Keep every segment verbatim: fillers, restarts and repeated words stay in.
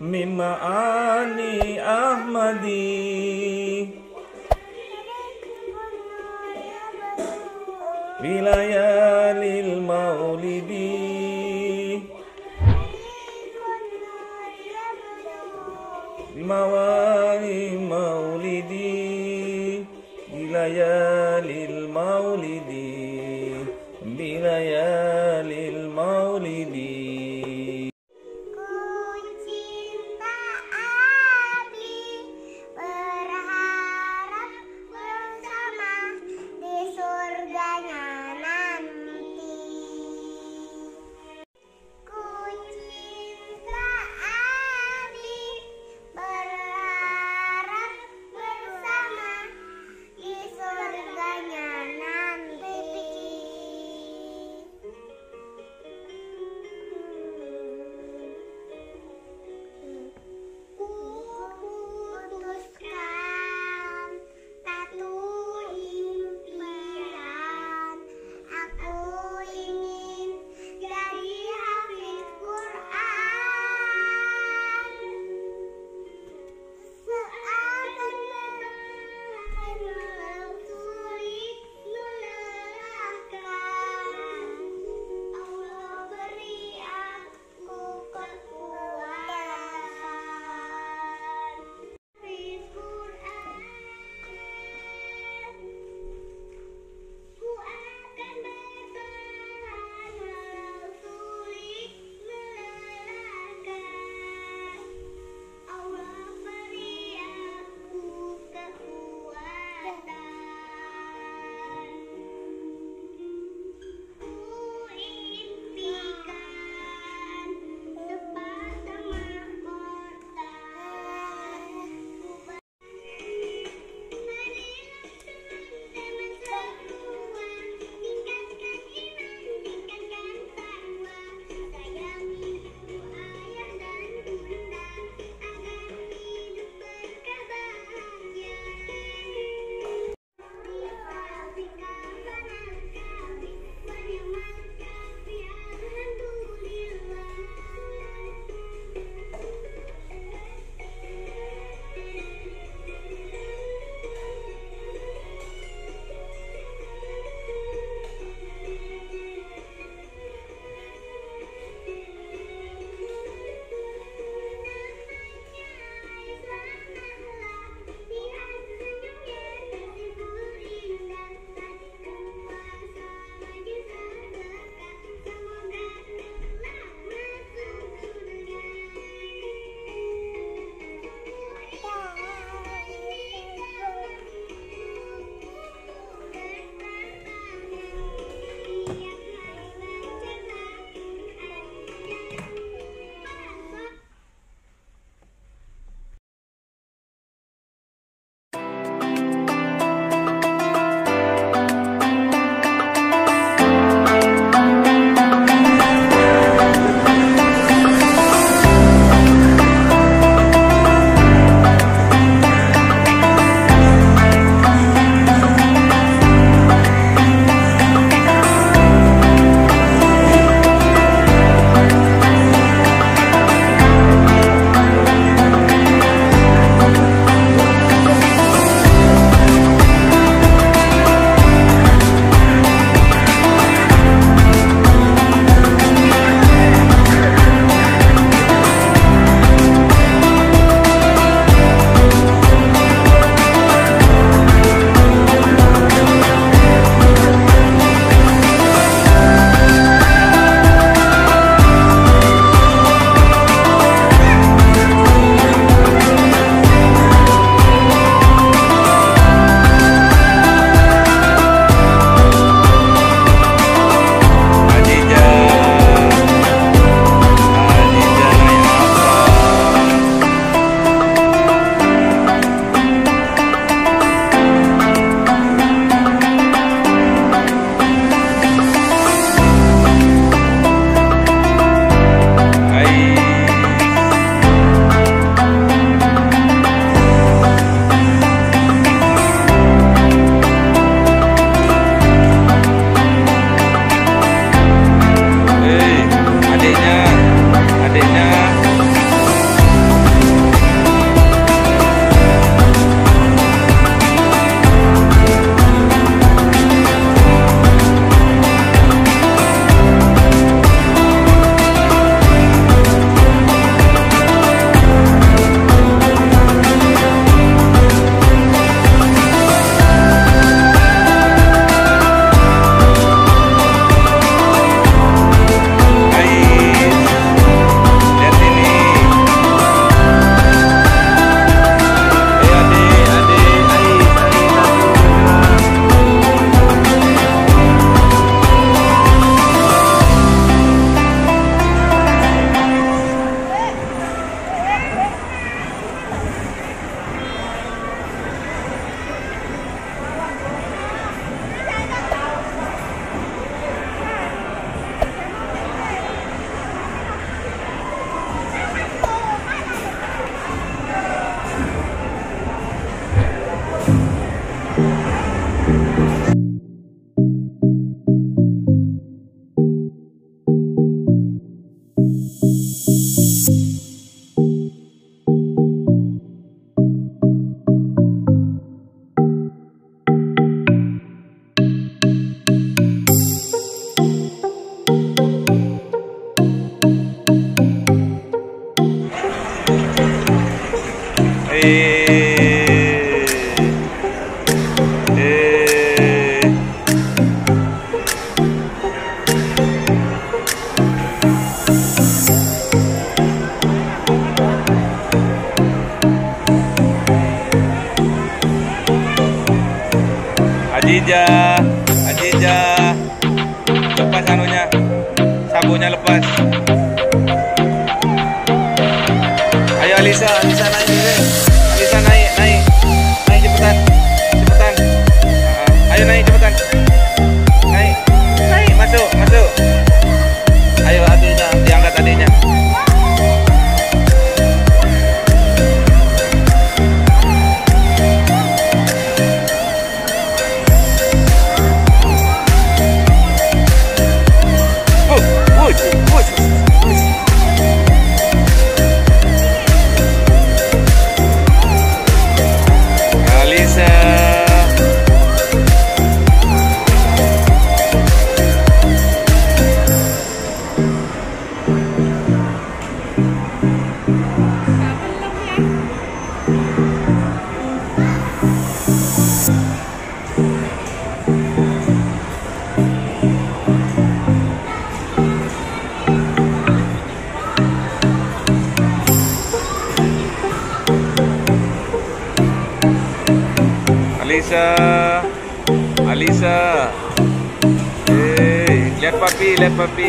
mimma ani Ahmadi wilayalil maulidi mawali maulidi wilayalil maulidi wilayalil maulidi. sabunnya lepas. Ayo Alisa, Alisa naik deh. Alisa naik, naik. Naik cepetan. Cepetan. Uh, ayo naik cepetan. Naik. Naik, masuk, masuk. Ayo adiknya, diangkat adiknya. Alisa, Alisa, hey, lihat papi, lihat papi.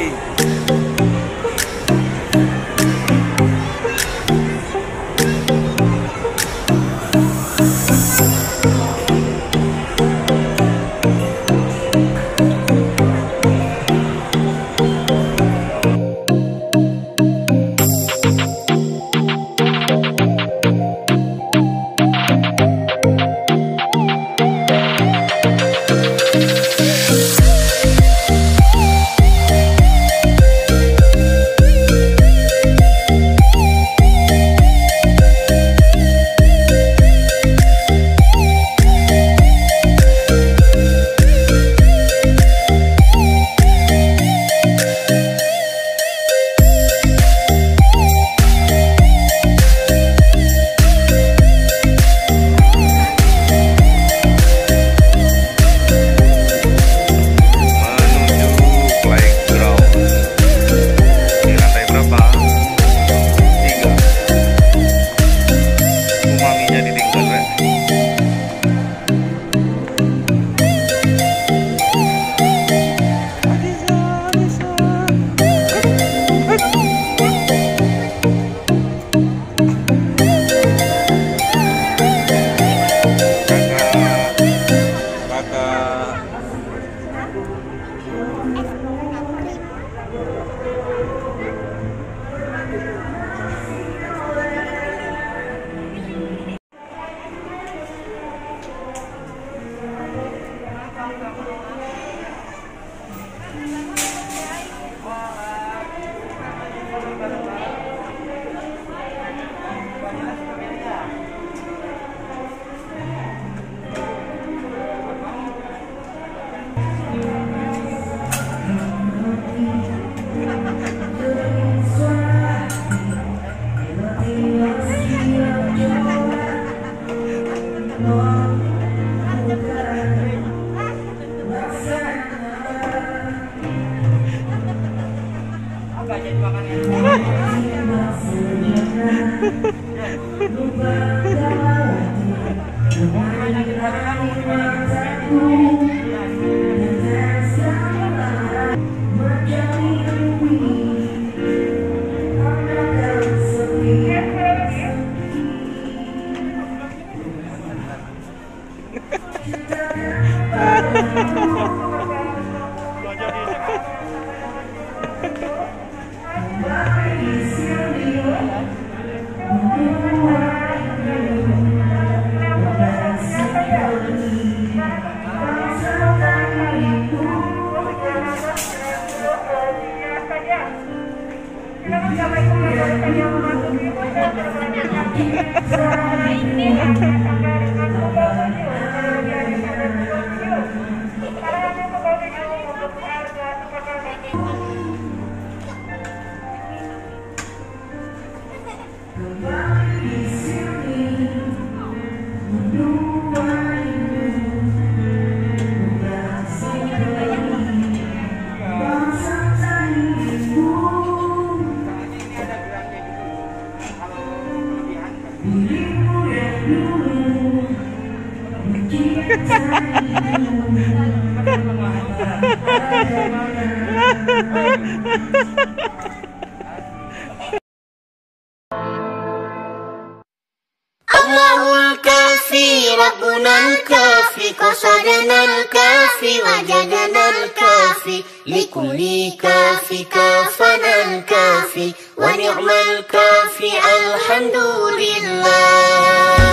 ربنا الكافي قصدنا الكافي وجدنا الكافي لكل كافي كافنا الكافي ونعم الكافي الحمد لله.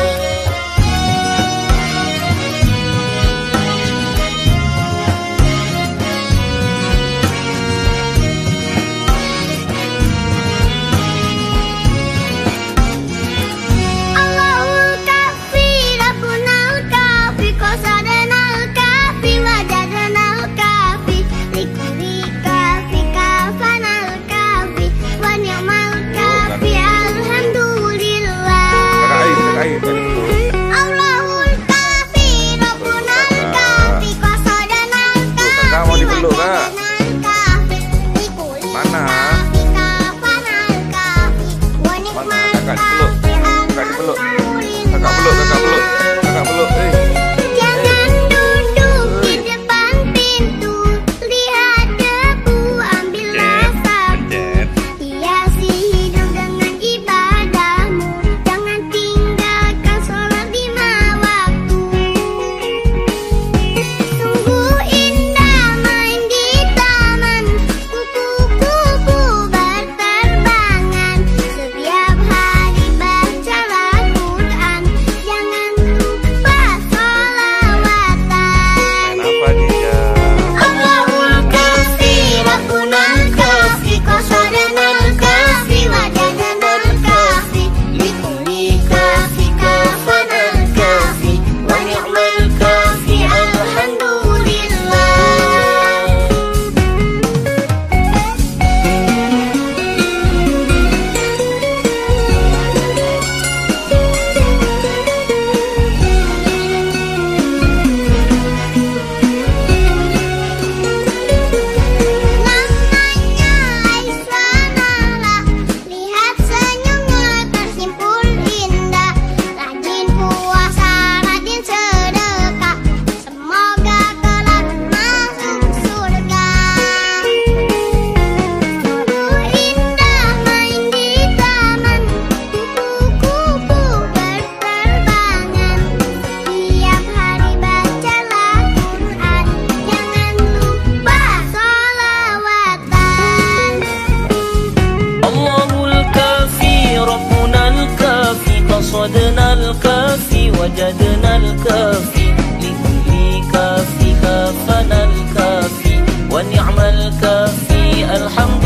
قصدنا الكافي وجدنا الكافي لكل كافي كافنا الكافي ونعم الكافي الحمد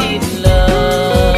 لله.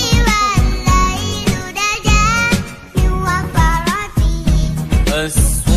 السوء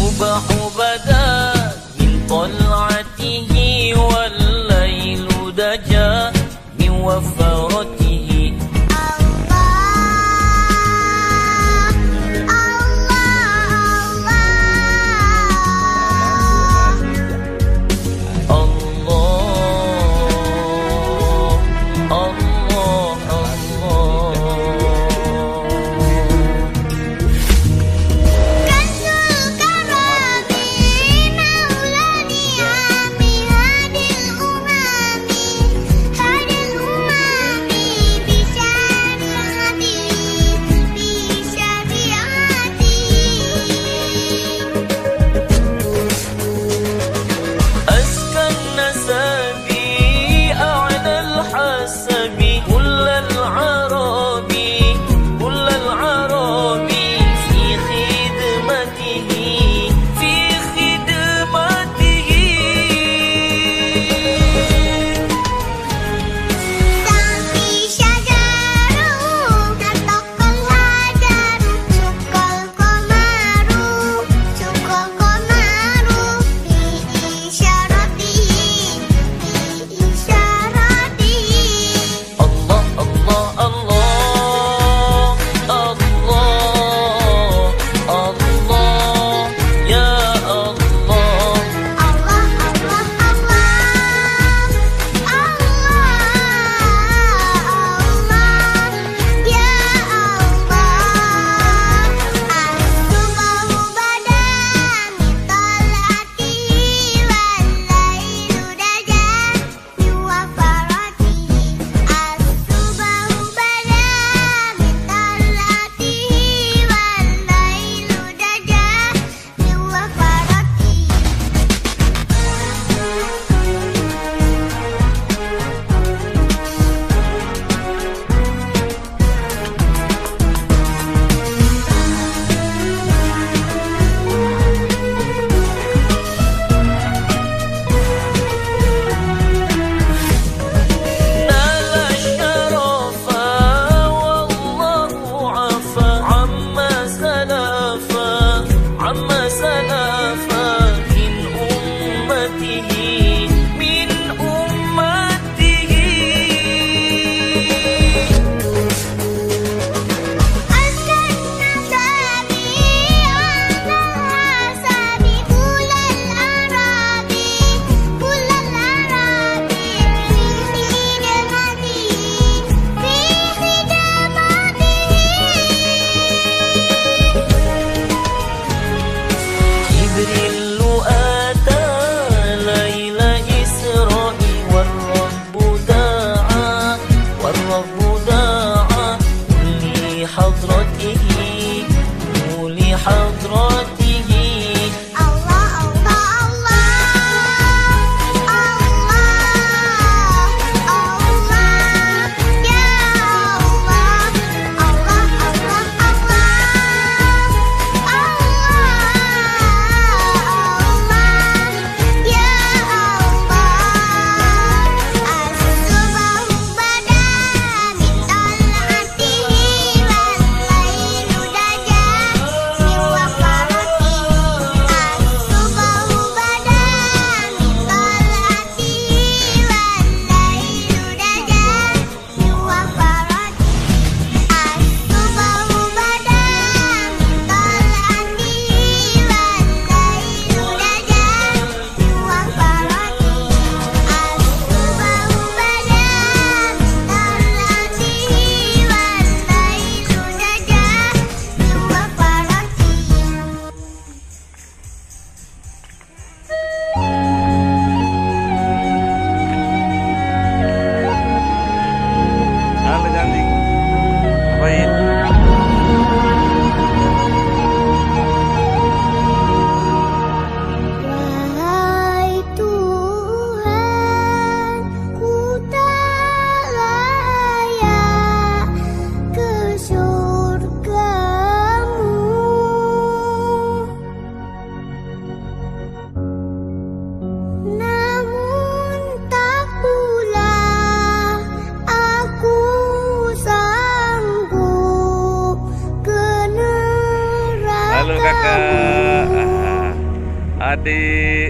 selalu kakak. Ah, adik.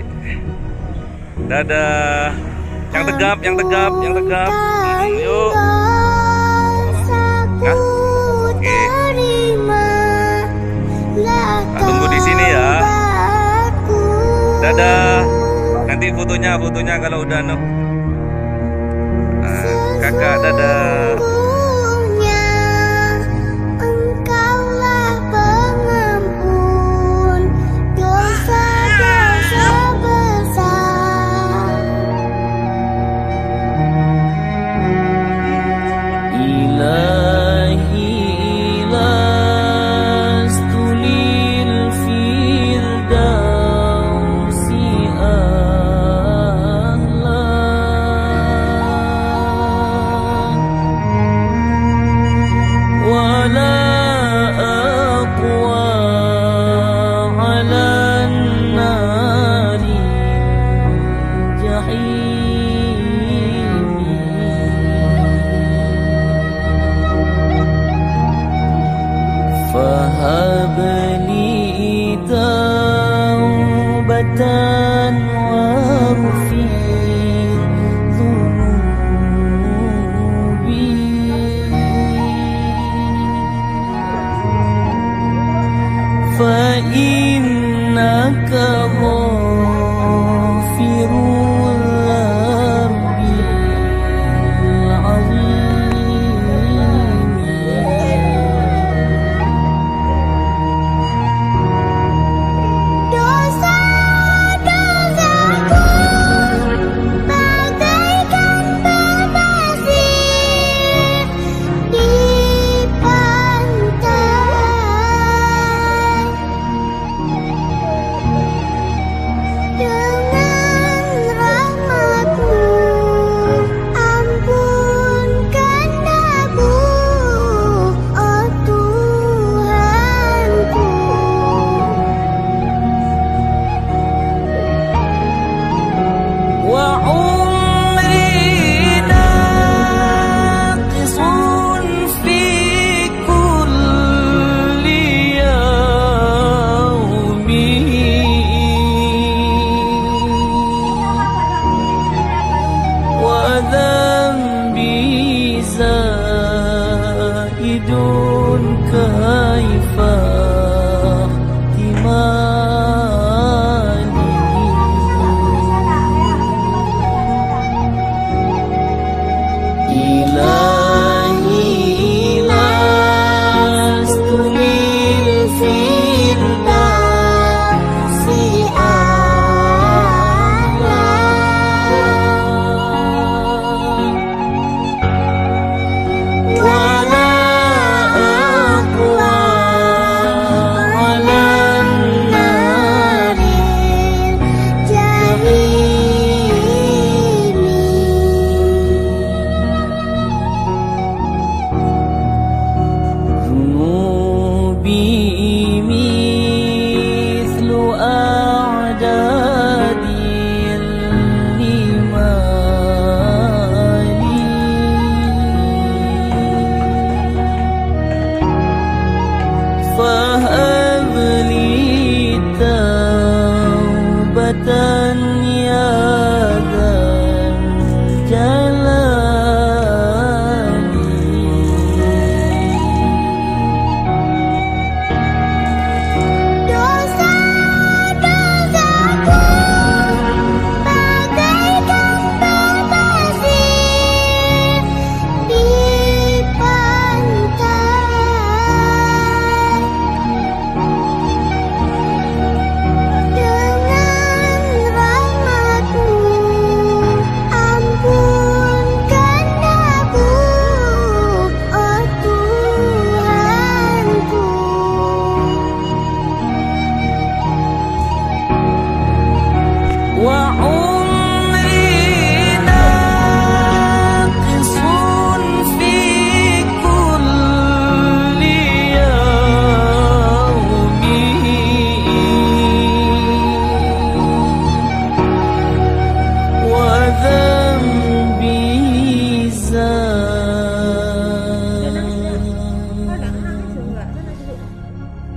Dadah. Yang tegap, yang tegap, yang tegap. Hmm, yuk. Nah, oke. Nah, tunggu di sini ya. Dadah. Nanti fotonya, fotonya kalau udah no. Nah, kakak dadah. فهب لي توبة واغفر ذنوبي فإنك غافر الذنب العظيم.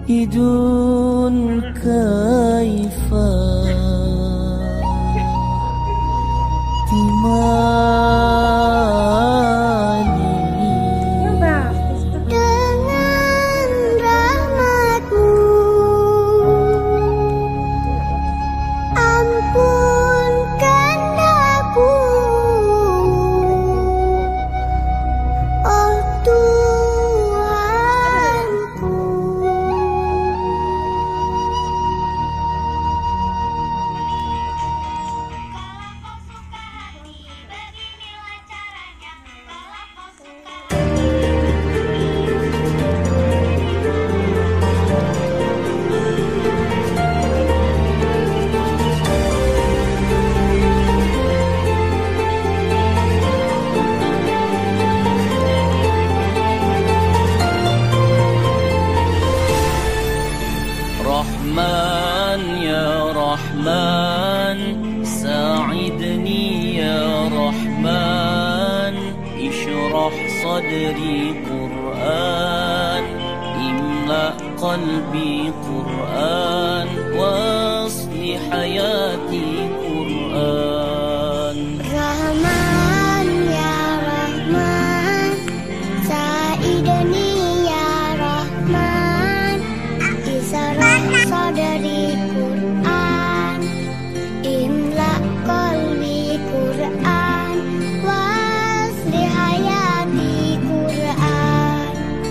idun kaifa timani dengan rahmatmu ampunkan aku, oh Tuhanku. Rahman ya Rahman, sa'idni ya Rahman, ishrah sadri Qur'an, imla qalbi Qur'an, wasli hayati Qur'an. Rahman ya Rahman, sa'idni ya Rahman, ishrah sadri Qur'an, imla qalbi Qur'an, wasli hayati Qur'an.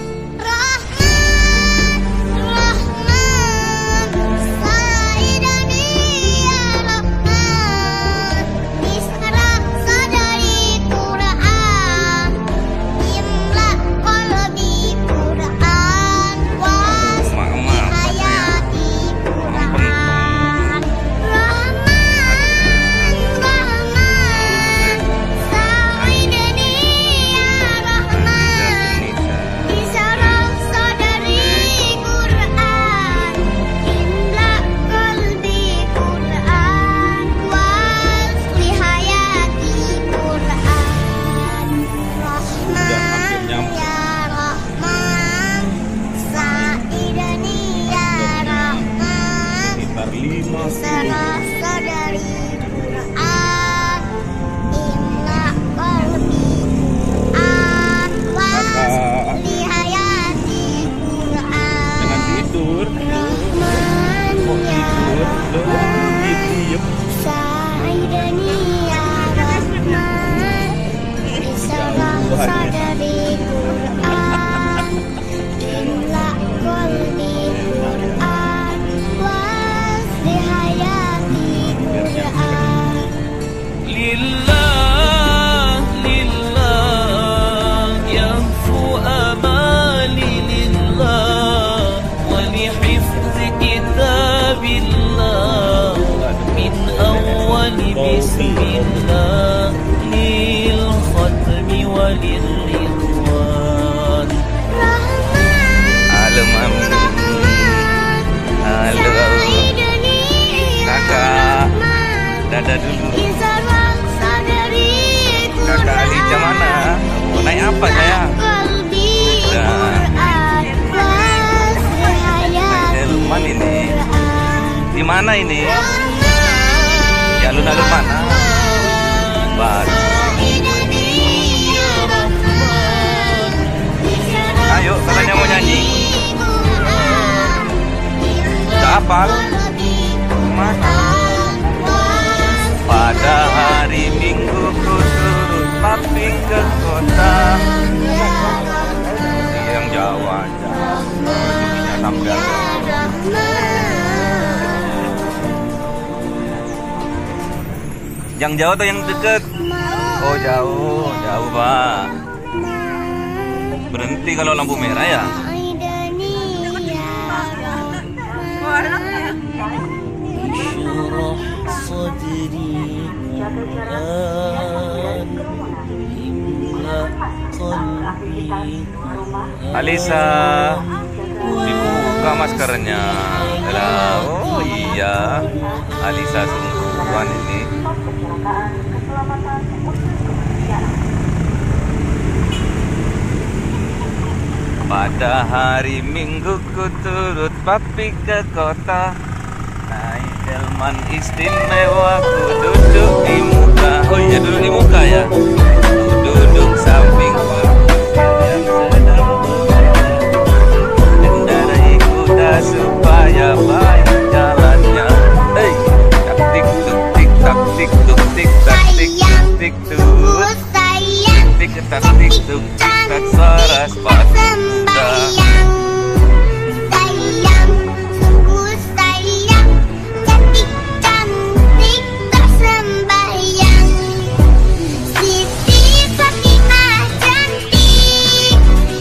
Rahman, Rahman, sa'idni ya Rahman, ishrah sadri Qur'an, imla qalbi Qur'an, wasli hayati Qur'an. Rahman, Rahman, sa'idni ya Rahman, ishrah sadri Qur'an, imla qalbi Qur'an, wasli hayati Qur'an. Rahman ya Rahman, sa'idni ya Rahman, Sekitar lima ishrah sadri Qur'an, imla qalbi Qur'an, wasli hayati Qur'an. Jangan tidur. Rahman ya Rahman, sa'idni ya Rahman, ishrah sadri Qur'an, imla qalbi Qur'an, wasli hayati Qur'an. Lillah, lillah, yanfu amali lillah, wa lihifzi kitabillah, min awwali bismillah, lil khatmi wa lil ridwan. Halo Mami. Halo Sa'idni ya Kakak. Rahman, Dadah dulu. ishrah sadri Kakak Alica mana? Oh, naik apa sayang? qalbi Udah. Qur'an, wasli hayati Delman ini. Qur'an. Di mana ini? Rahman, Ya alun-alun mana? Baru. sa'idni ya Rahman, ishrah Ayo, katanya mau nyanyi. sadri Qur'an, Udah hafal? qalbi Mana? Qur'an, wasli Pada hari Minggu ku suruh papi ke kota. ya Rahman, Yang Jawa aja. Punya sambil. ya Rahman. Yang jauh atau yang deket? Oh jauh, jauh pak. Berhenti kalau lampu merah ya. Sa'idni ya Rahman, Ishrah sadri Qur'an, imla qalbi Qur'an. Alisa, dibuka maskernya. Alah, oh iya, Alisa sungguhan ini. Pada hari Minggu ku turut papi ke kota, naik delman istimewa, ku duduk di muka. Oh iya, duduk di muka ya. Ku duduk samping yang sedang mengendarai kuda supaya baik jalannya. Hey, tak tik tuk tik tak tik tuk tik tak tik tuk tik tuk sayang, tik tak tik tuk tik tak suara sepatu kuda. sayang, sayang, sungguh sayang, cantik cantik tersembayang. Siti Fatimah cantik,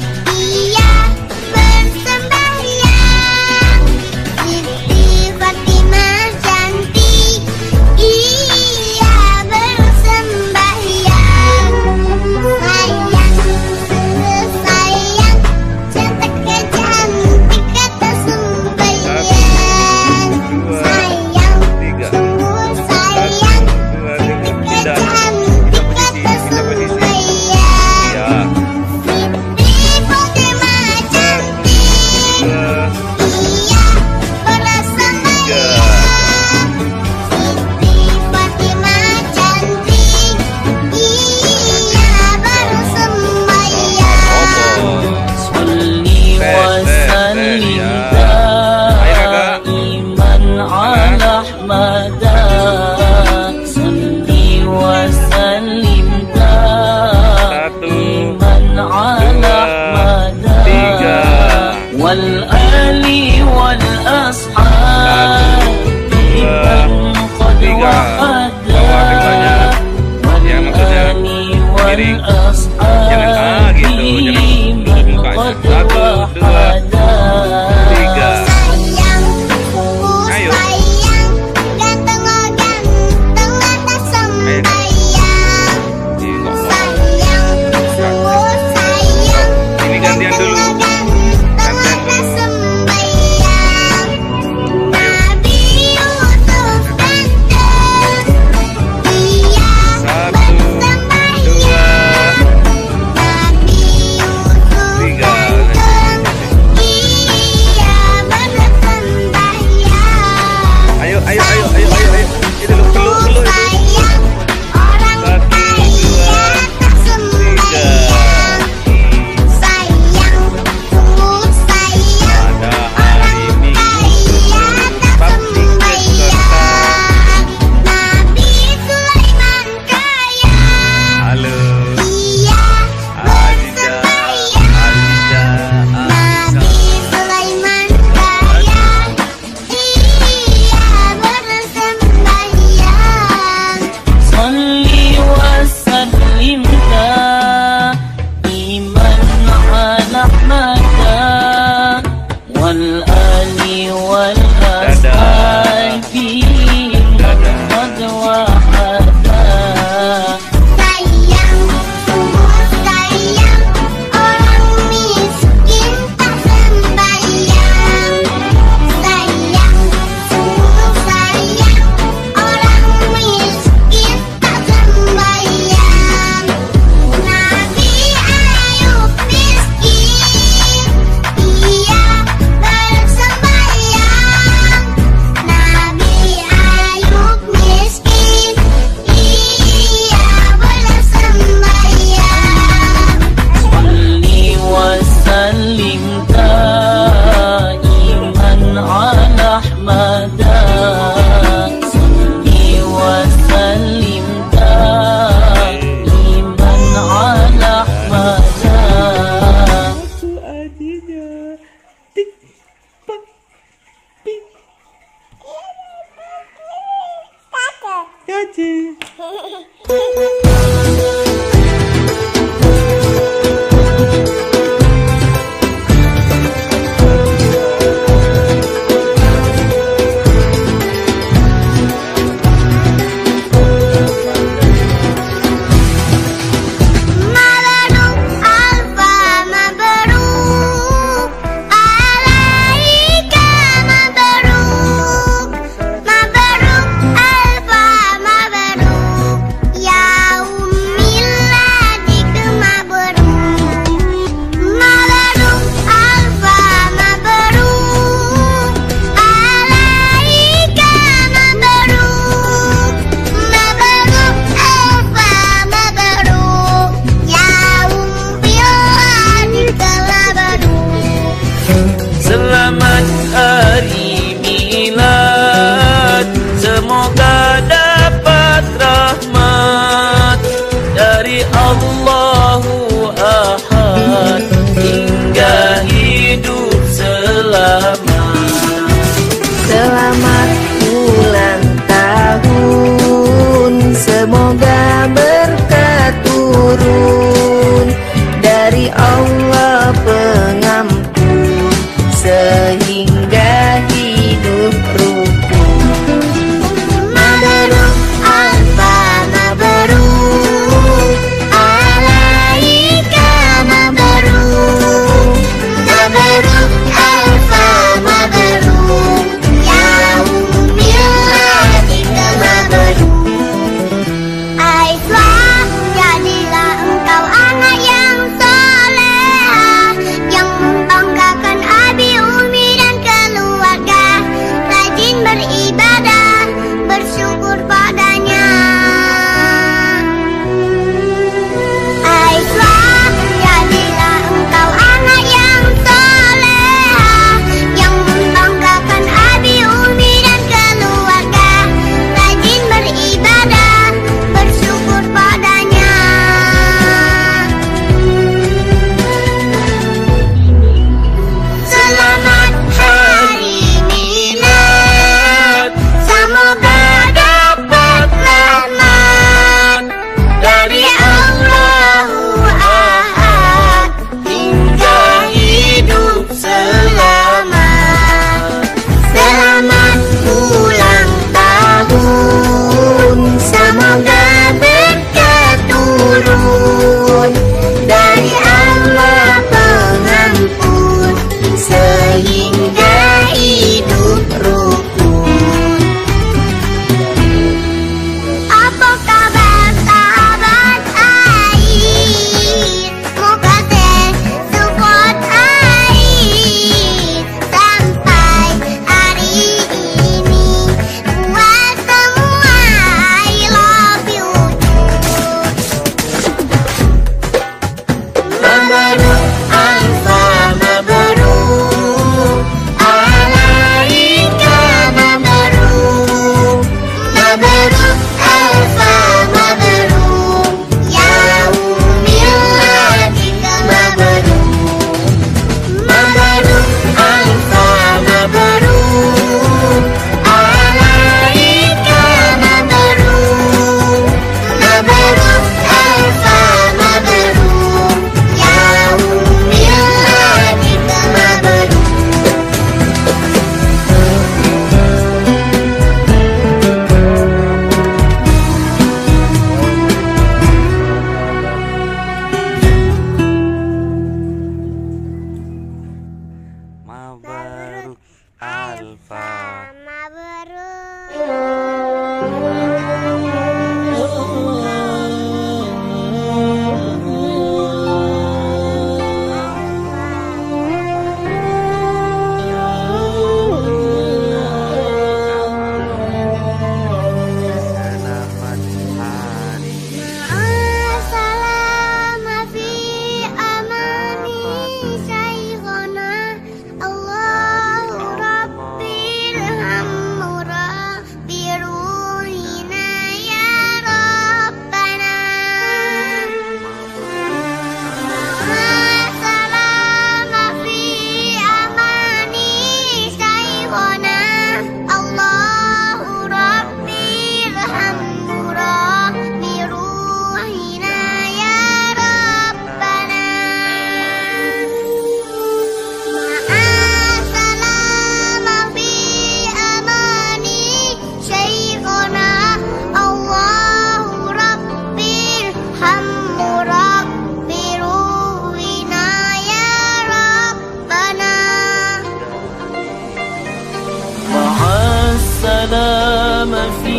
السلام في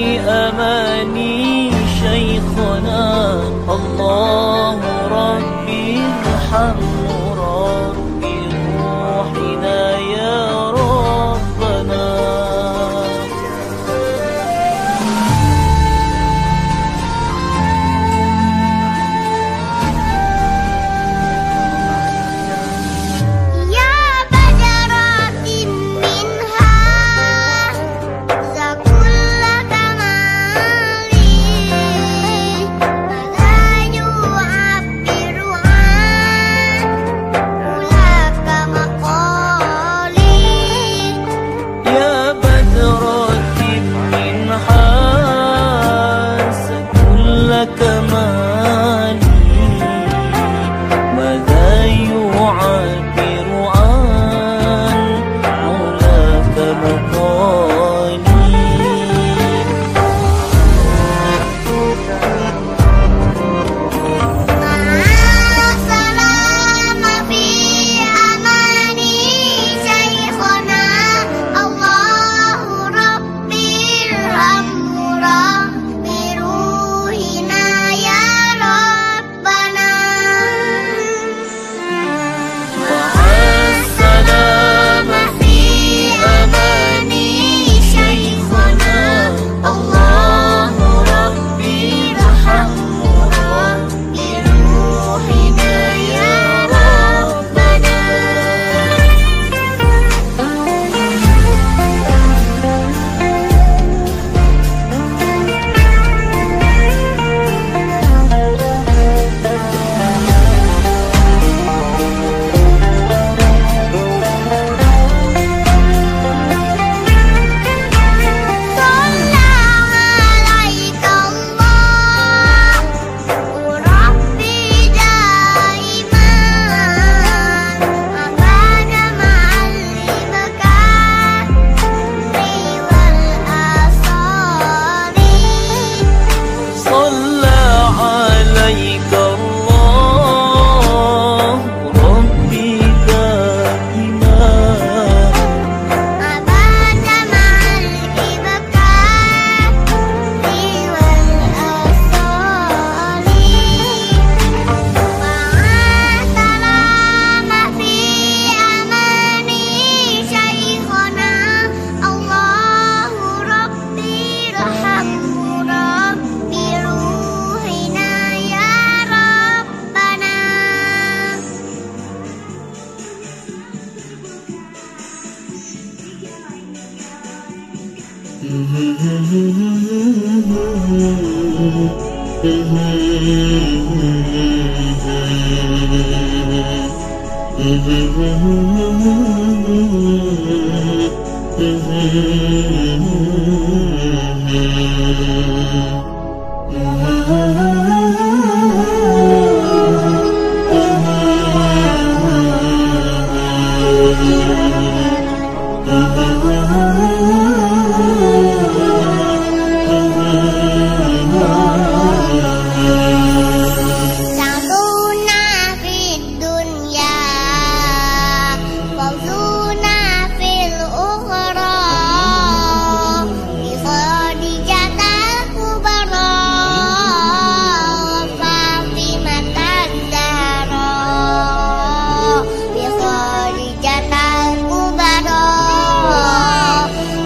أماني شيخنا الله ربي ارحمه ربي روحنا يا ربنا فوزنا في الأخرى بخادجة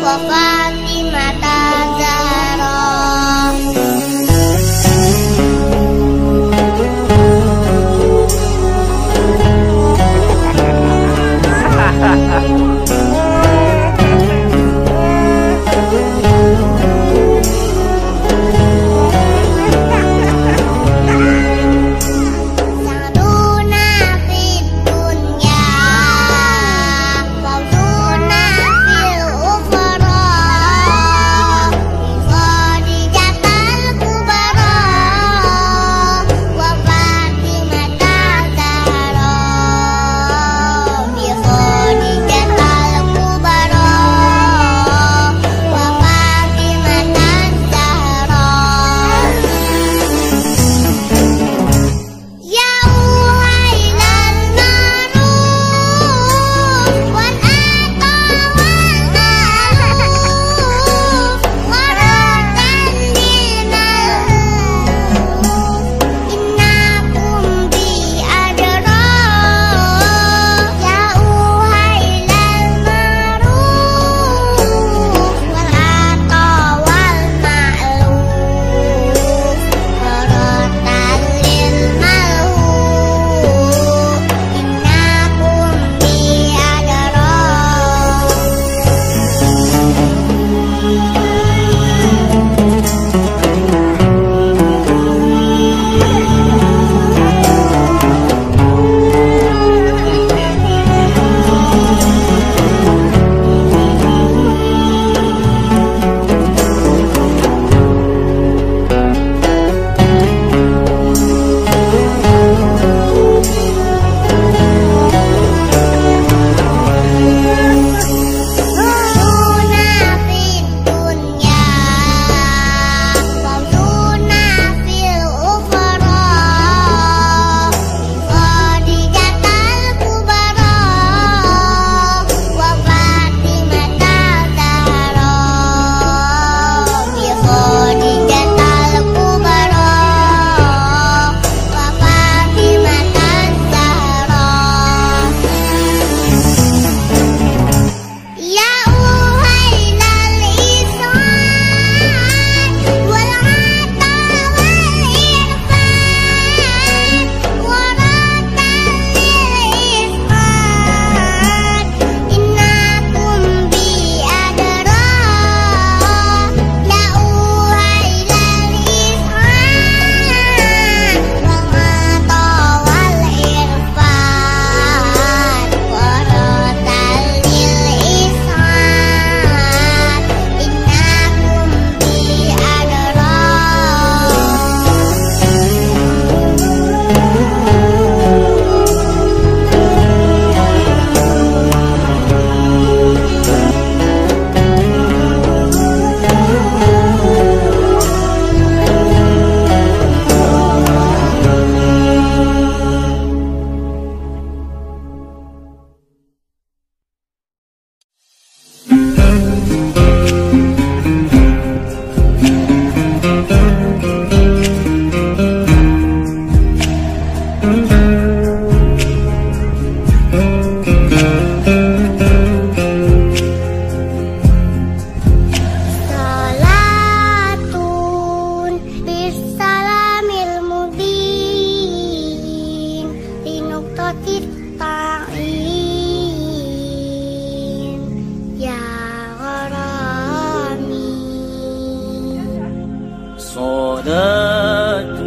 صلاة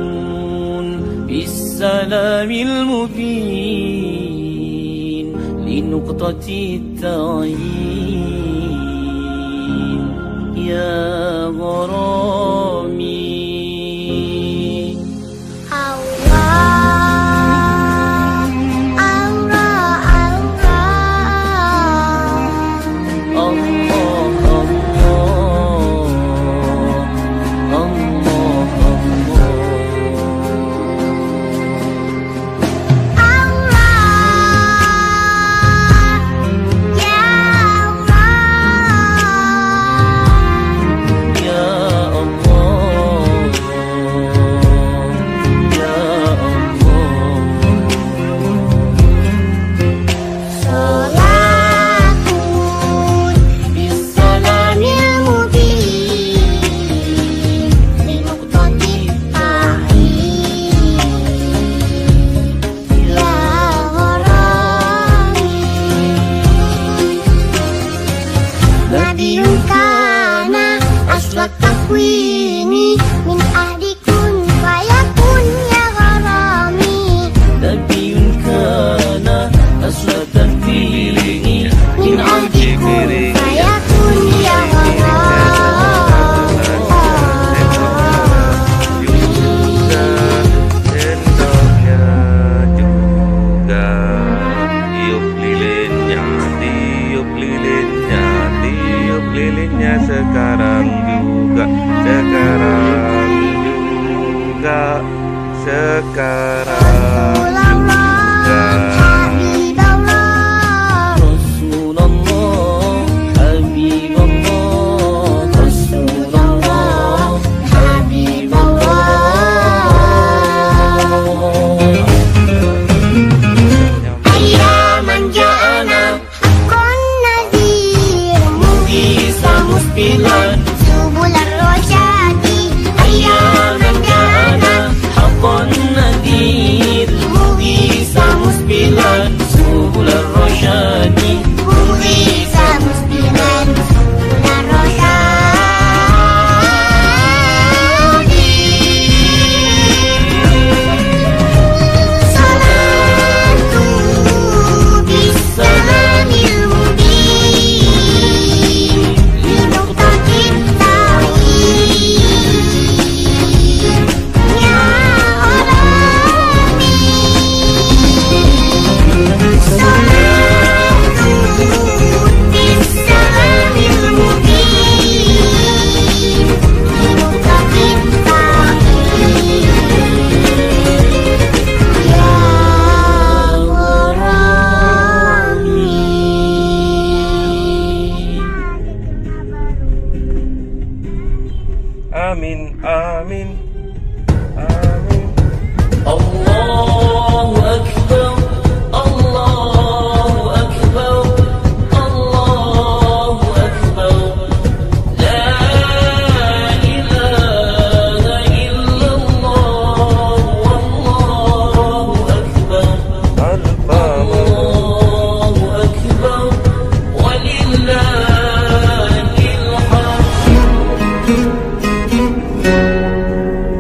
بالسلام المبين لنقطة التعيين يا غرامي. Allah, ya Allah. nabiyun kana asla takwini min ahdi kun fayakun ya gharami. nabiyun kana asla takwini Min ahdi kun fayakun ya gharami. juga sendoknya juga tiup lilinnya, tiup lilinnya, tiup lilinnya sekarang juga, sekarang juga, sekarang juga. Rasulullah Habibullah Rasulullah Ayyaman ja'ana haqqan nadhir Isa musbilan subul ar-rasyadi. Ayyaman ja'ana haqqan nadir Isa musbilan subul ar-rasyadi Isa musbilan subul ar-rasyadi. Salatu bisalamil mubin linuqtatin tauhid ya harami. Salatu bisalamil mubin linuqtatin tauhid ya harami. Amin, amin, amin. Allahu Akbar Allahu Akbar Allahu Akbar La ilaha illallah Wallahu Akbar Al-Qamar, Allahu Akbar Walillahil hamd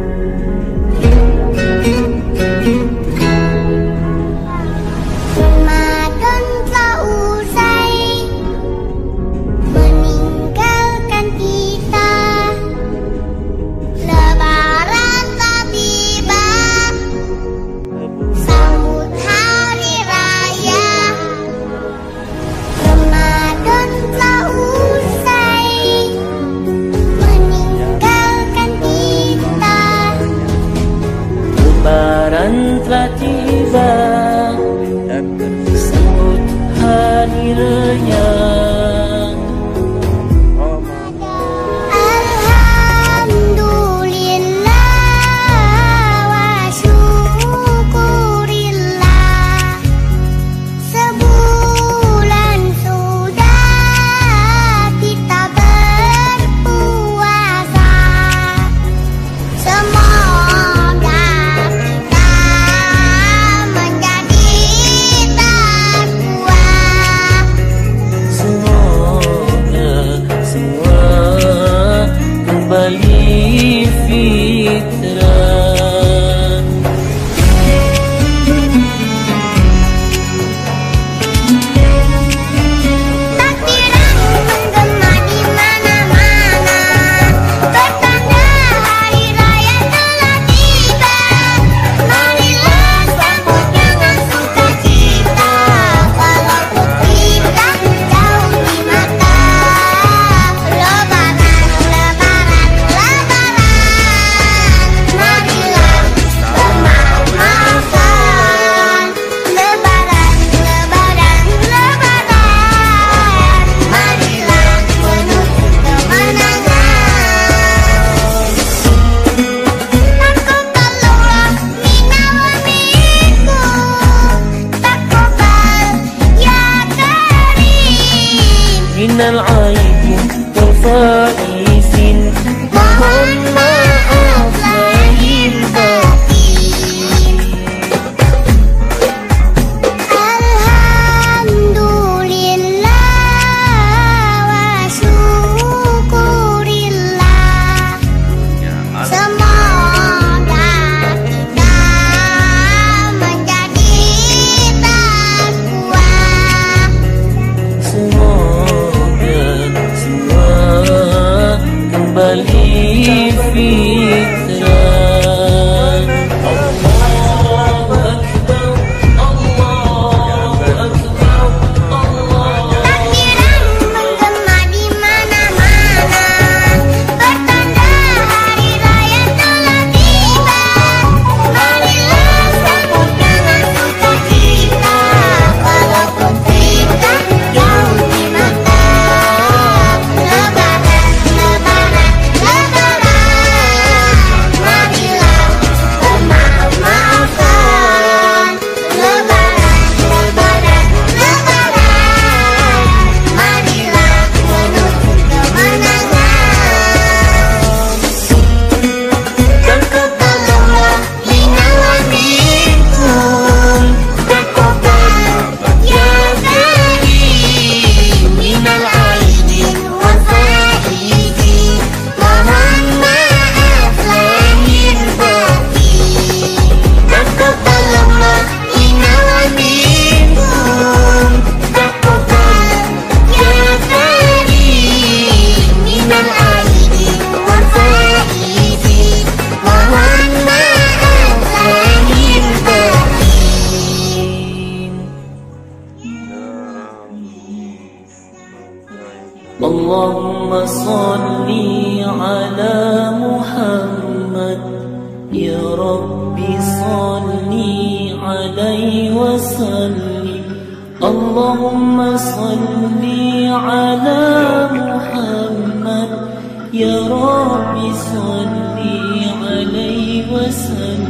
صل على محمد يا رب صل عليه وسلم اللهم صل على محمد يا رب صل عليه وسلم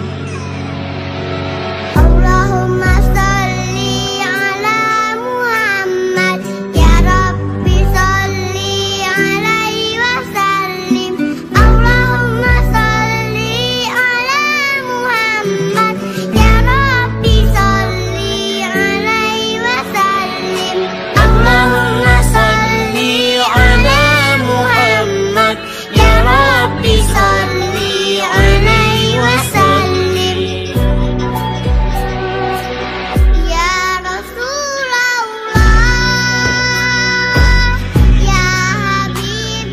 اللهم صل على محمد يا رب صل عليه وسلم اللهم صل على محمد يا رب صل عليه وسلم اللهم صل على محمد يا رب صل عليه وسلم يا رسول الله يا حبيب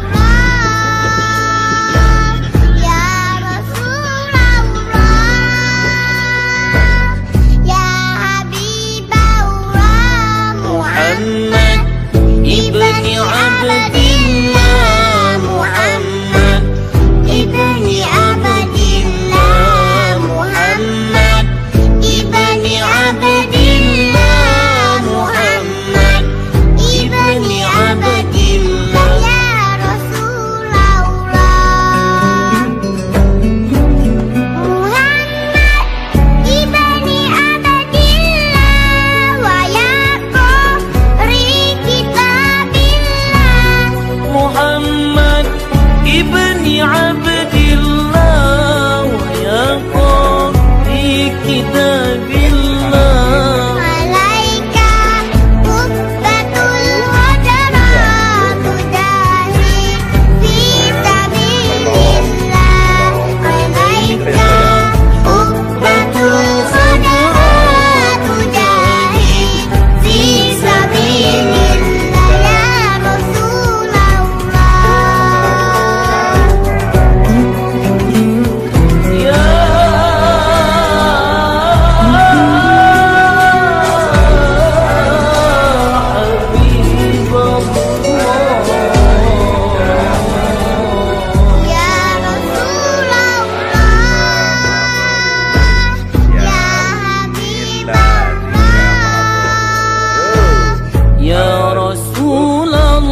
الله يا رسول الله يا حبيب الله محمد ابن عبد الله محمد ابن عبد الله محمد ابن عبد الله محمد ابن عبد الله يا رسول الله محمد ابن عبد الله ويا قارئ كتاب الله محمد ابن عبد الله ويا قارئ كتاب الله عليك قبة الهجرات تجاهد في سبيل الله عليك قبة الهجرات تجاهد في سبيل الله يا رسول الله يا حبيب الله يا رسول الله يا حبيب الله يا رسول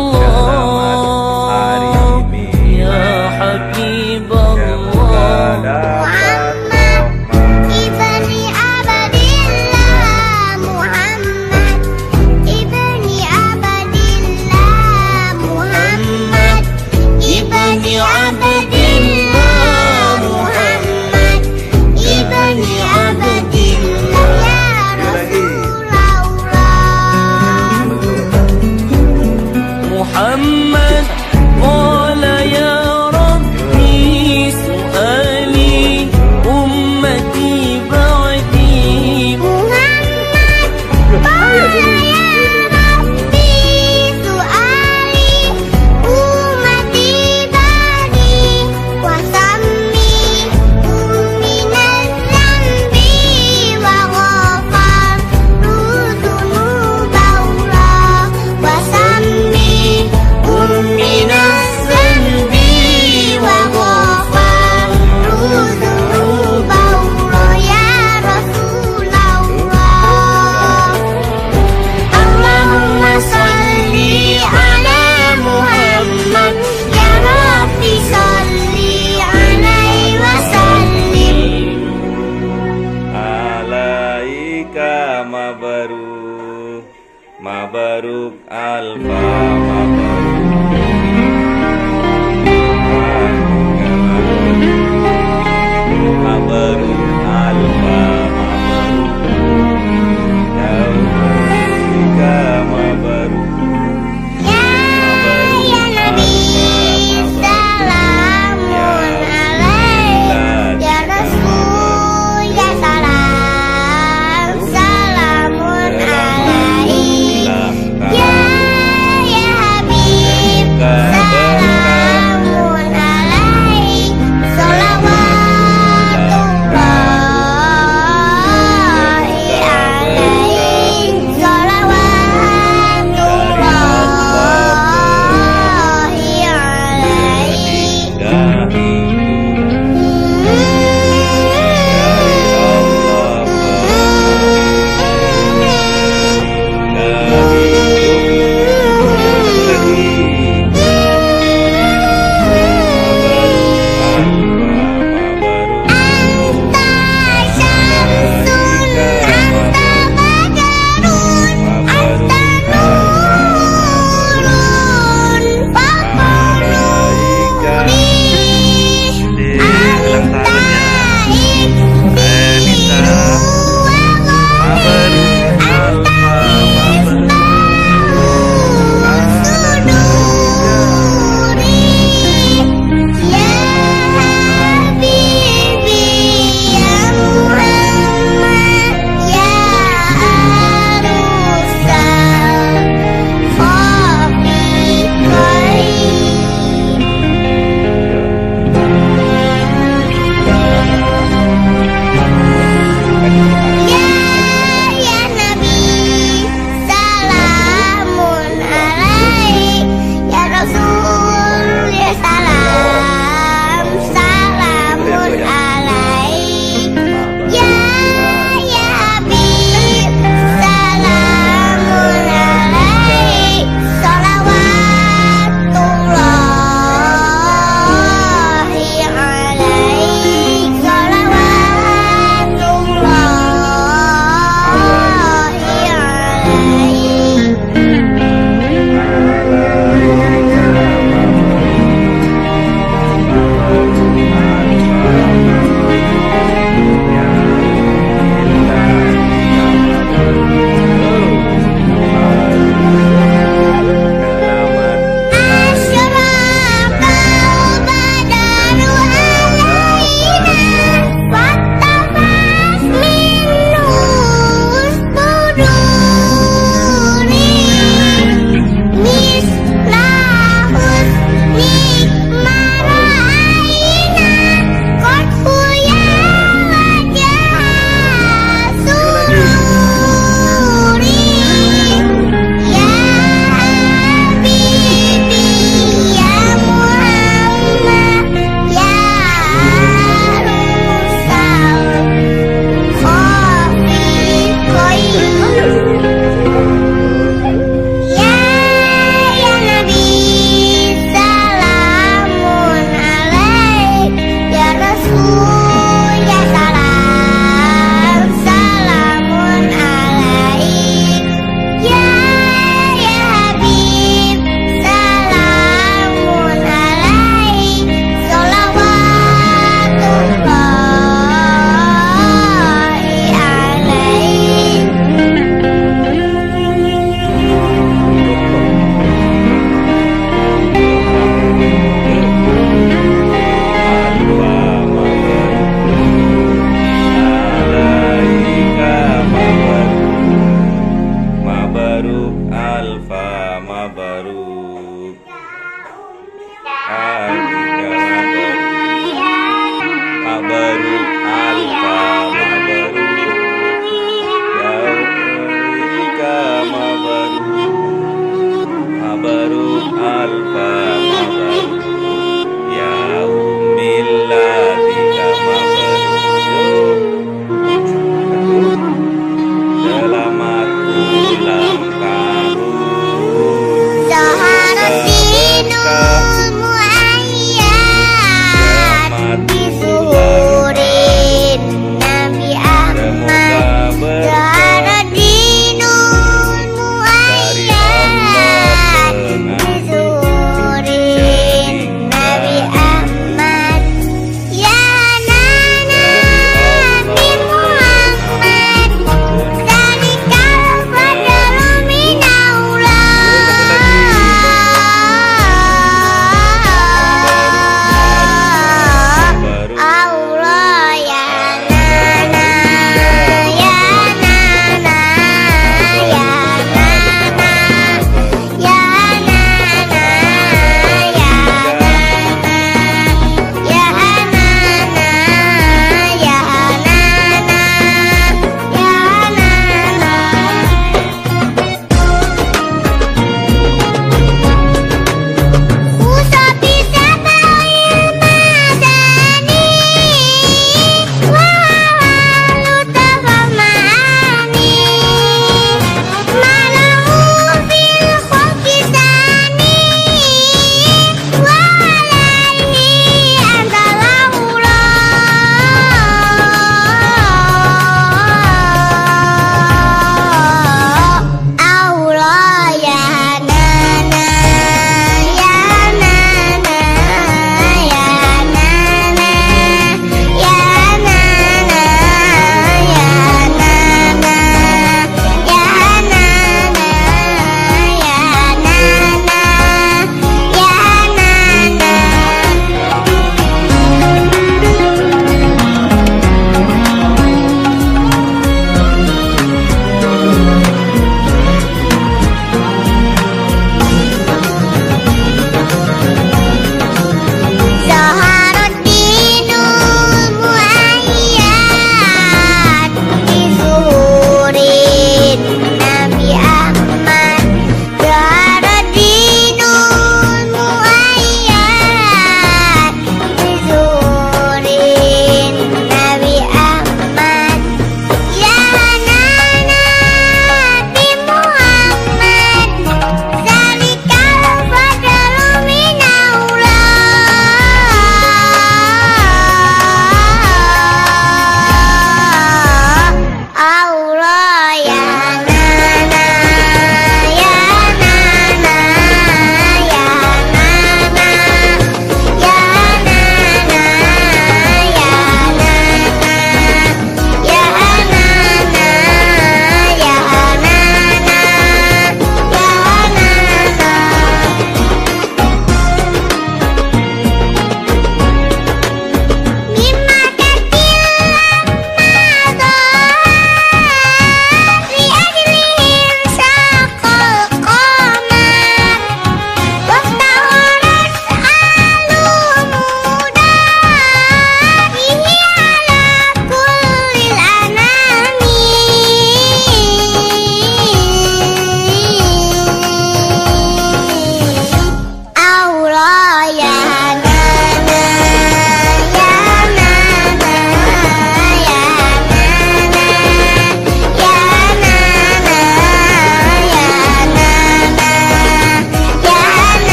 الله يا حبيب الله محمد ابن عبد الله محمد ابن عبد الله محمد ابن عبد الله محمد ابن عبد الله يا رسول الله محمد قال يا ربي سؤالي أمتي بعدي محمد قال يا ربي سؤالي أمتي بعدي وسمي من الذنب وغفر ذنوب الله وسمي من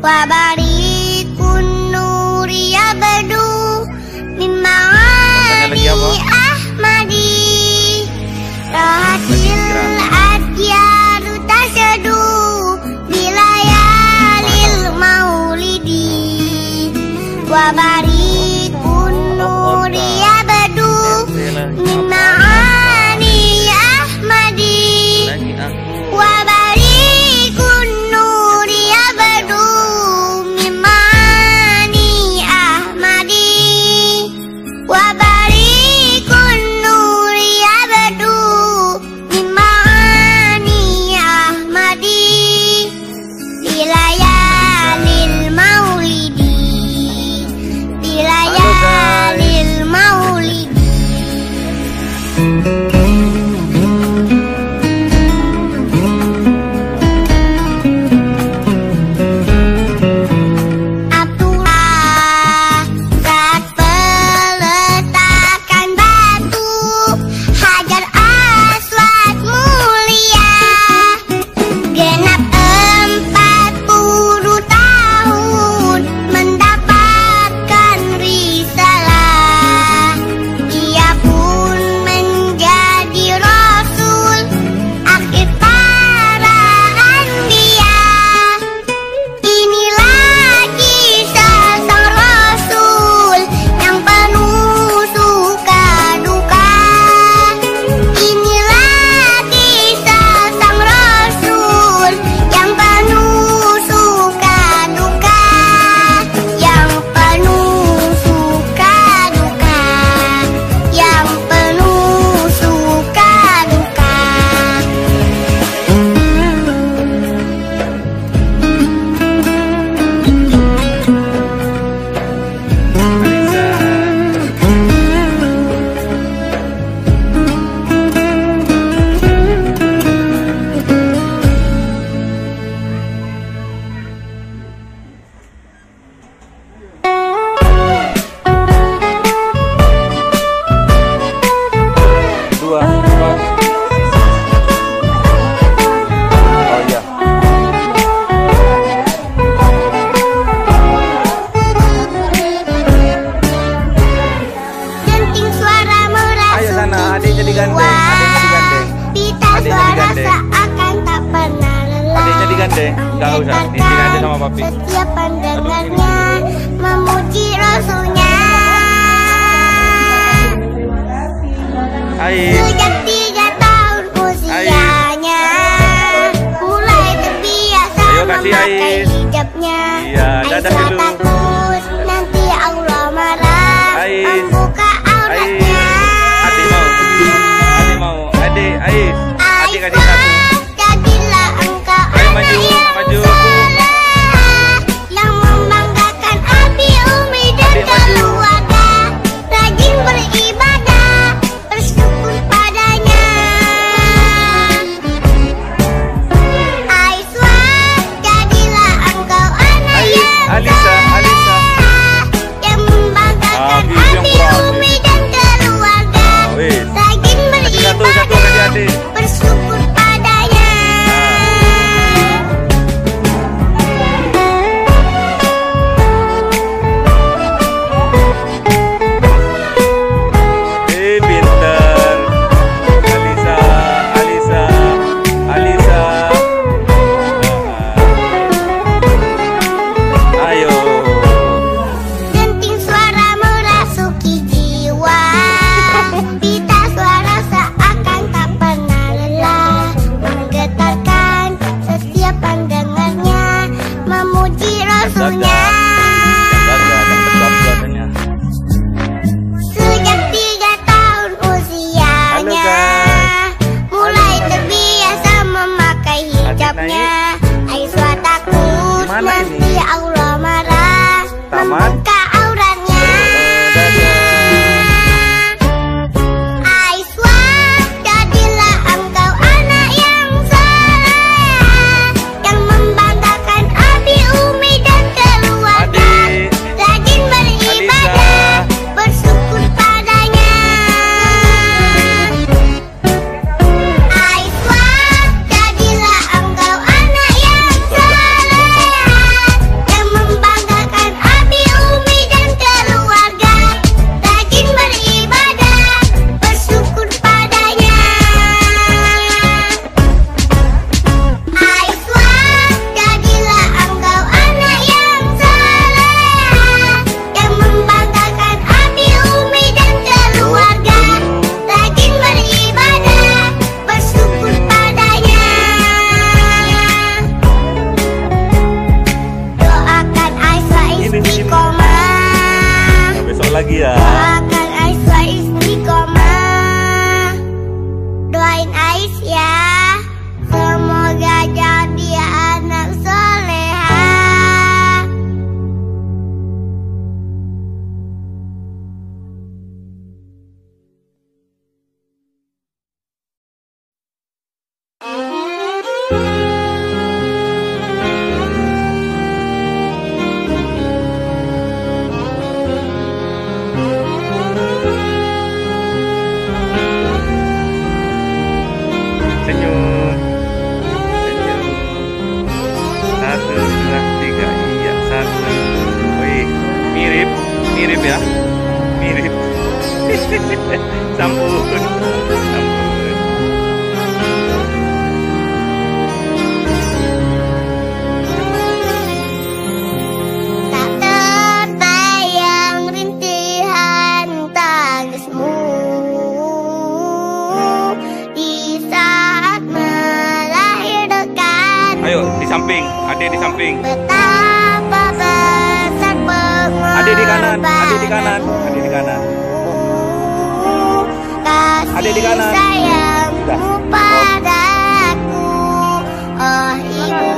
wa barikun nuri abadu min lagi apa? ma'ani ahmadi rahatil adyaru tasyadu bilayalil maulidi wa barikun nuri abadu min ma'ani ahmadi wa barikun nuri abadu min ma'ani ahmadi wa barikun nuri abadu min ma'ani ahmadi bilayalil maulidi bilayalil maulidi. Abdullah saat peletakan batu Hajar Aswad mulia genap empat puluh tahun mendapatkan risalah. Ia pun menjadi rasul akhir para anbiya. Inilah kisah sang rasul yang penuh suka duka. Inilah kisah sang rasul yang penuh suka duka, yang penuh suka duka, yang penuh suka duka. Dua, empat. Oh iya. Denting suara merasuk Ayo sana, adiknya digandeng, adiknya digandeng. Pita Adiknya suara digandeng. seakan tak pernah lelah. Adiknya digandeng, nggak usah, di sini aja sama papi. Setiap pendengarnya memuji rasulnya. Ais, Sejak tiga tahun usianya mulai terbiasa Ayo, kasih memakai Ais. hijabnya. Iya, dadah Aisyah dulu. takut nanti Allah marah Ais. membuka Ais, auratnya. adik mau, adik mau, adik, Ais, adik kasih satu. Aisyah, jadilah engkau Ayo anak maju, yang maju. soleh, yang membanggakan abi umi dan Adik maju. keluarga, rajin beribadah, bersyukur padanya. Aisyah, jadilah engkau anak Ais, yang Alisa, soleh, Sampun. Sampun. Tak terbayang rintihan tangismu di saat melahirkan. Ayo di samping, adik di samping. Betapa besar pengorbanan. Adik di kanan, adik di kanan, adik di kanan. Kasih Adik di kanan. sayangmu Sudah. padaku, oh ibu.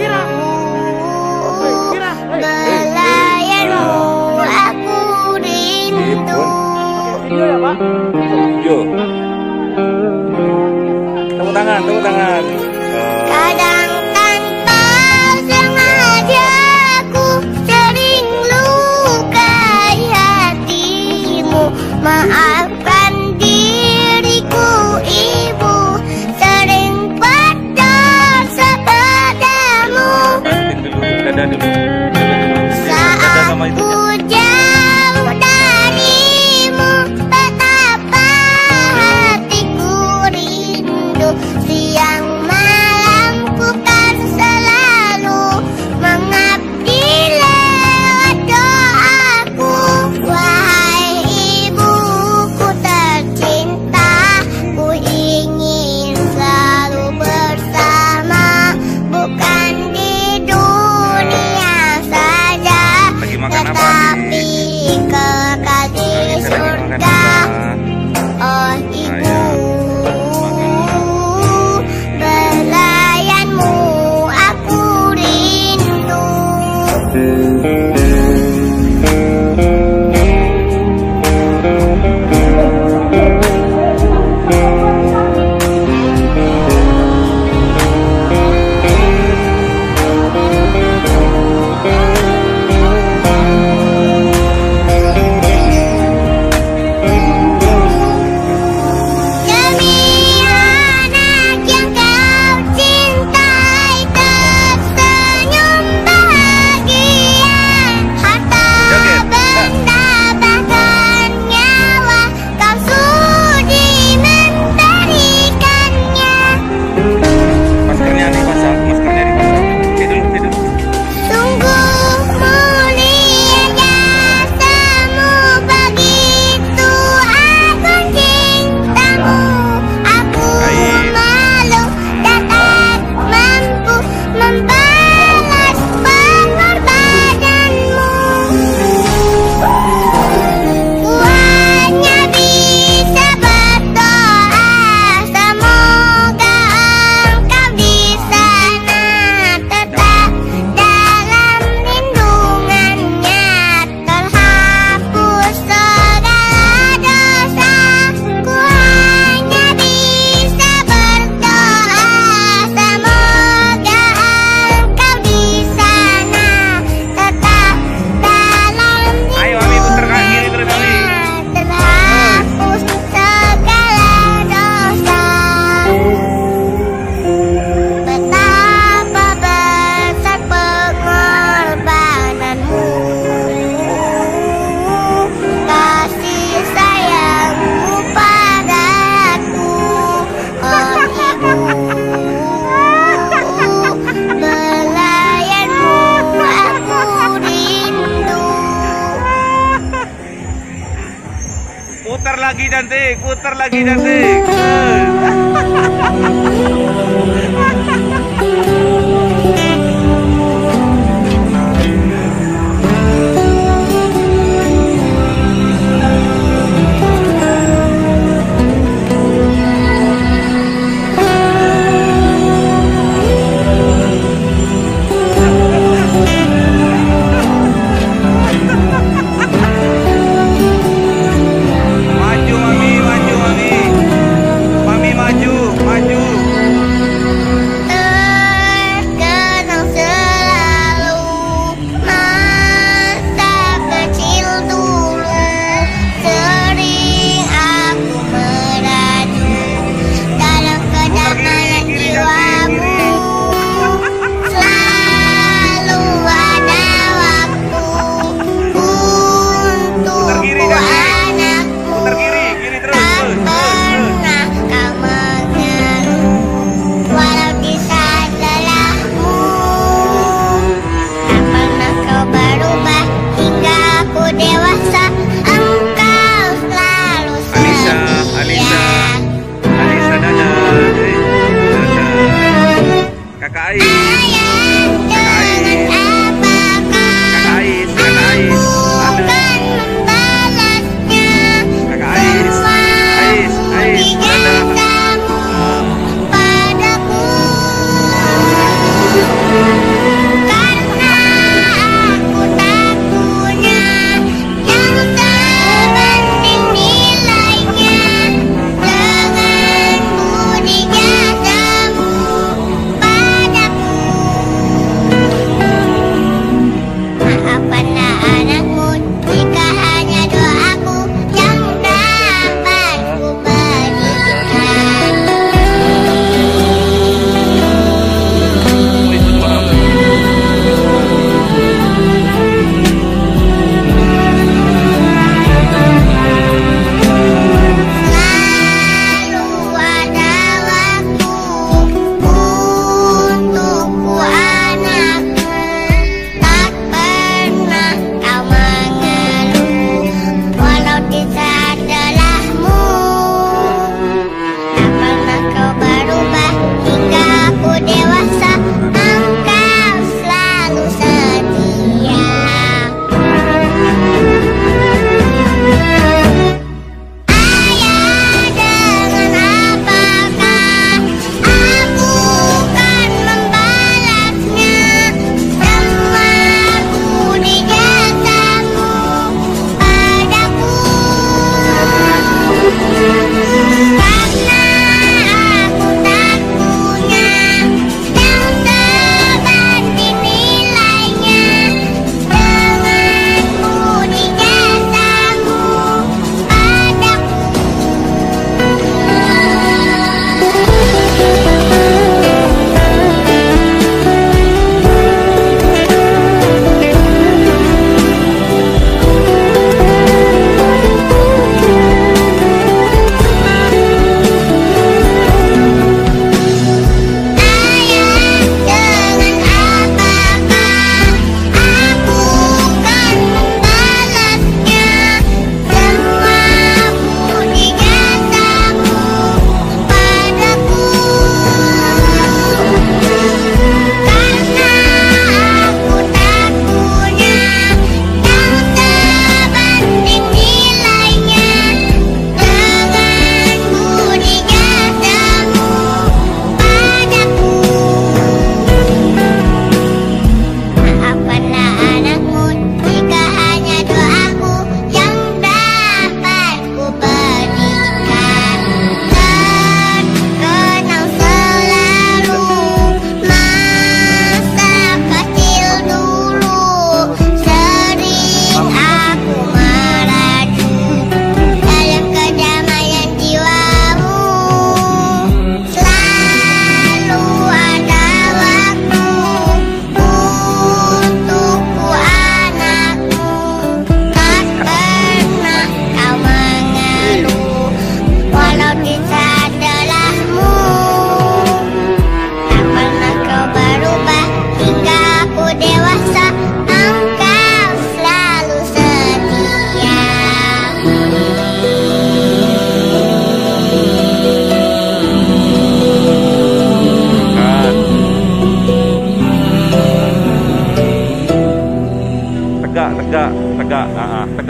Belayanmu aku rindu. Yo. Tepuk tangan, tepuk tangan. Eh, Kadang tanpa sengaja aku sering lukai hatimu. Maafkan diriku ibu, sering berdosa padamu. bantuin dulu, dadah dulu. Dadah dulu. Dadah sama Saat ibunya. ku jauh darimu, betapa hatiku rindu. Siang malam ku kan selalu mengabdi lewat doaku. Wahai ibuku tercinta, ku ingin selalu bersama, bukan di dunia saja, Lagi makan apa, tetapi Adik? kekal di Lagi makan surga. apa? Oh ibu, Ayo. belayanmu aku rindu. Demi anak yang kau cintai, tersenyum bahagia. Harta Joget. benda bahkan nyawa, kau sudi memberikannya. Maskernya dipasang, maskernya dipasang. Tidur, tidur. Sungguh mulia jasamu, begitu agung cintamu. Aku Baik. malu dan tak mampu membalas pengorbananmu. Ku hanya bisa berdoa, semoga engkau di sana tetap dalam lindungannya, terhapus segala dosa. Ku hanya bisa berdoa, semoga engkau di sana tetap dalam Ayo, Ami, putar kaki terus, Ami. terhapus segala dosa. Betapa besar pengorbananmu, kasih sayangmu padaku, oh ibu. Belayanmu aku rindu. Putar lagi cantik, putar lagi cantik. Maju, Mami, maju, Mami. Mami maju, maju.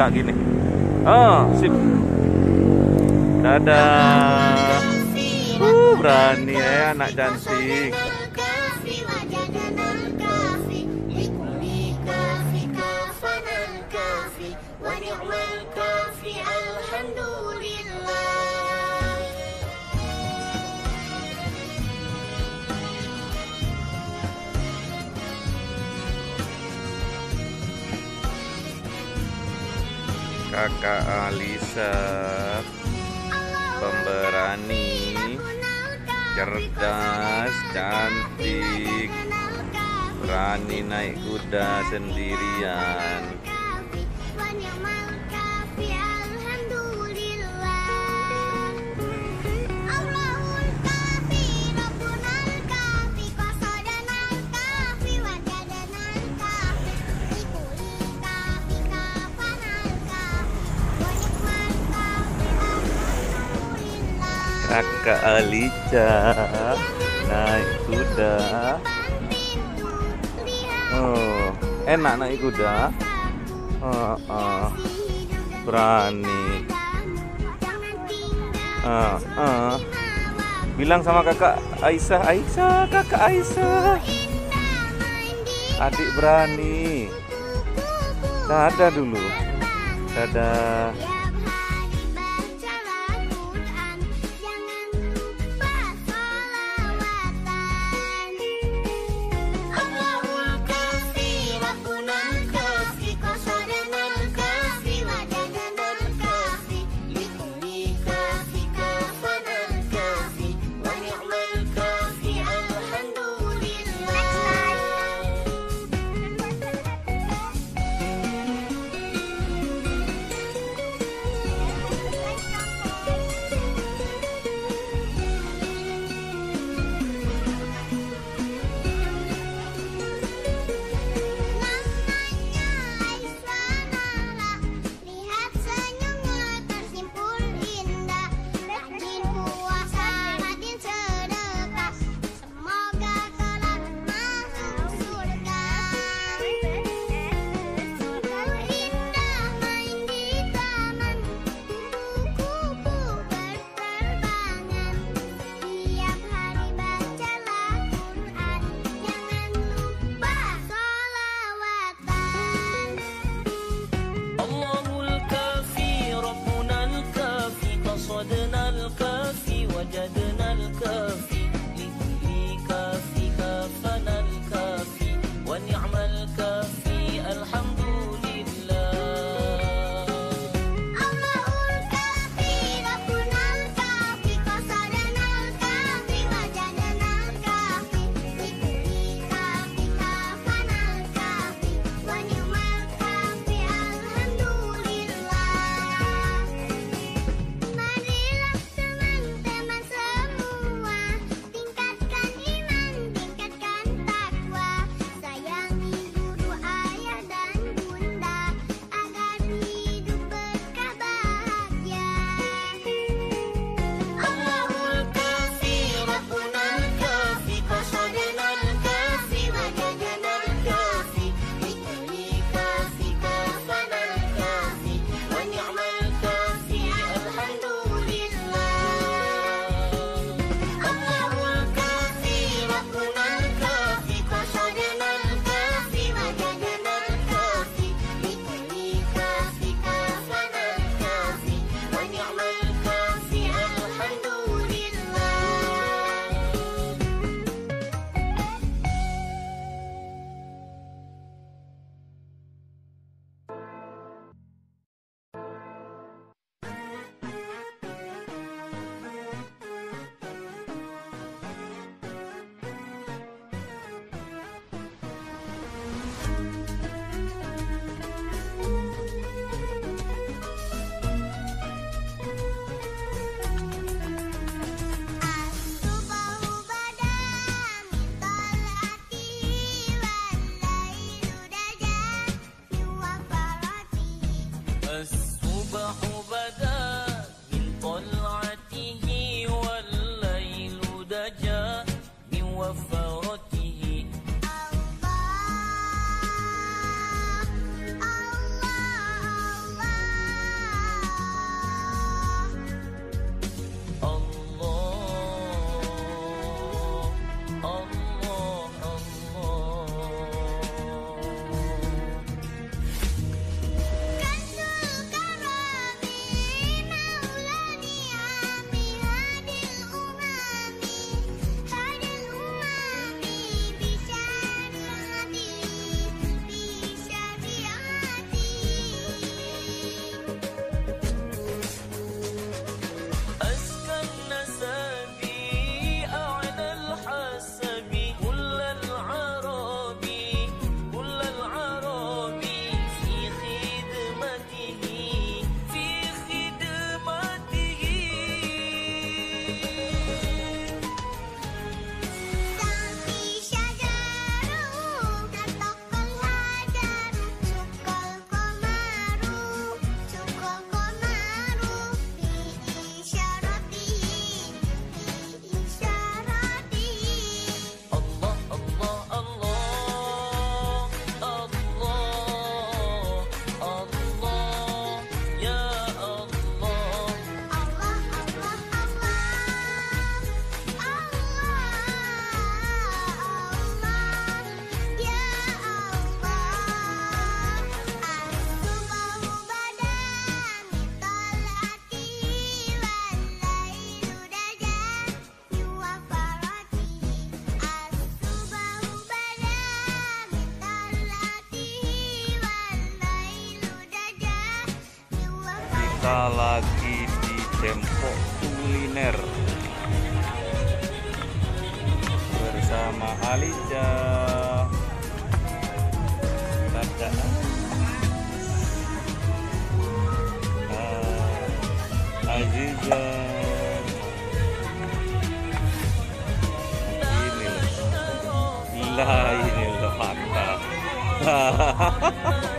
kakak gini. Oh, sip. Dadah. Uh, berani ya anak cantik. Kakak Alisa pemberani, cerdas, cantik, berani naik kuda sendirian. Kakak Alisa naik kuda. Oh, enak naik kuda. Oh, oh. Berani. Oh, oh. Bilang sama kakak Aisyah, Aisyah, kakak Aisyah. Adik berani. Dadah dulu. Dadah. Kita lagi di Tempo Kuliner bersama Aliza, Tata, uh, Aziza. Ini loh, lah ini loh mantap.